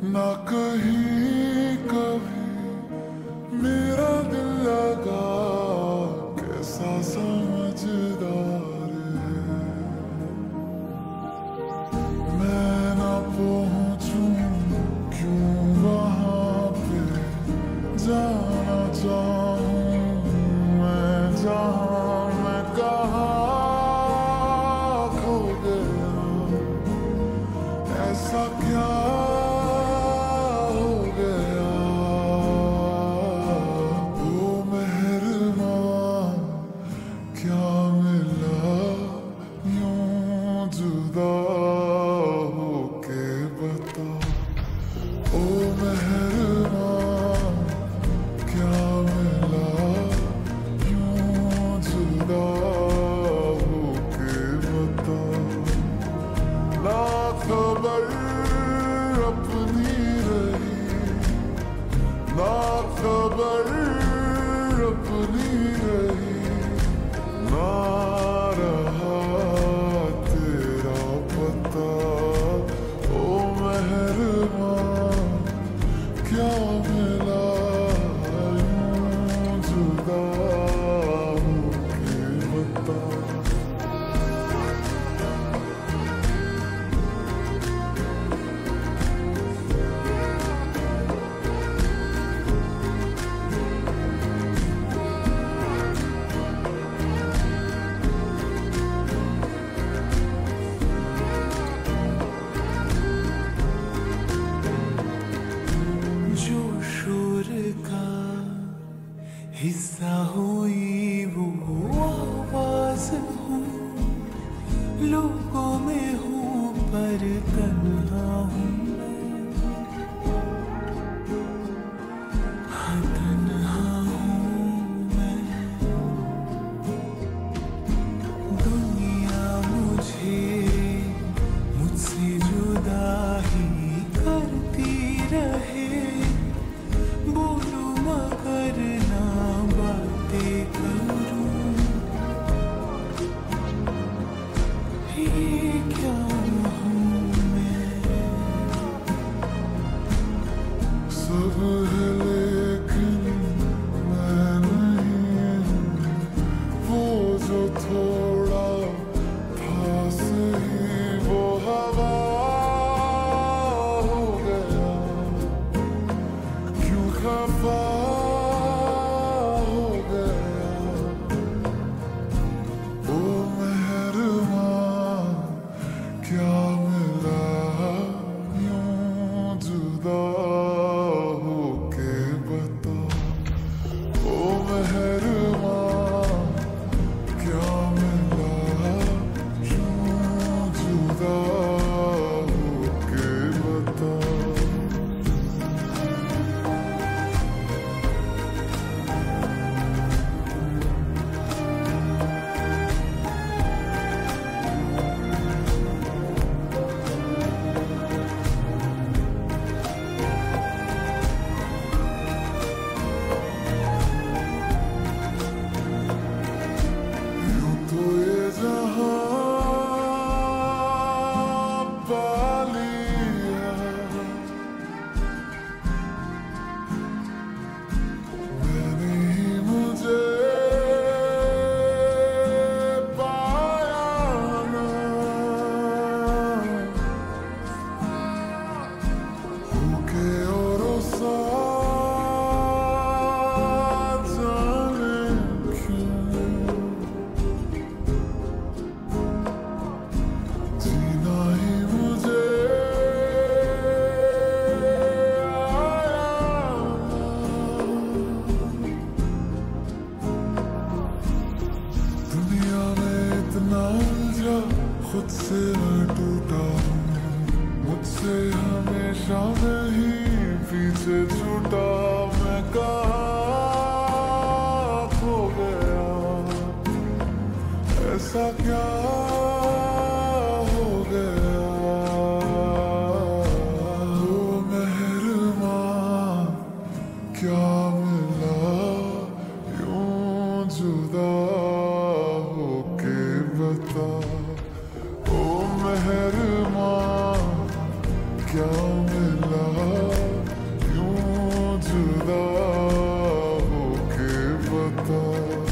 ना कहीं कभी मेरा दिल लगा, कैसा समझदार है। मैं ना पहुंचूं क्यों वहां पे, जाना चाहूं मैं जहां, मैं कहाँ खो गया, ऐसा क्या हो गया। वो मेहरमा क्या मिला यूं जुदा होके बता। ओ मेहरमा क्या मिला यूं जुदा होके बता। ना खबर अपनी रही, ना खबर अपनी रही, ना रहा तेरा पता। ओ मेहरमा क्या मिला यूं जुदा होके बता। जो शोर का हिस्सा हुई वो आवाज हूँ, लोगों में हूँ पर तन्हा हूँ हाँ तन्हा हूँ मैं। दुनिया मुझसे जुदा ही करती रहे, बोलूं मगर ना बातें कर। बता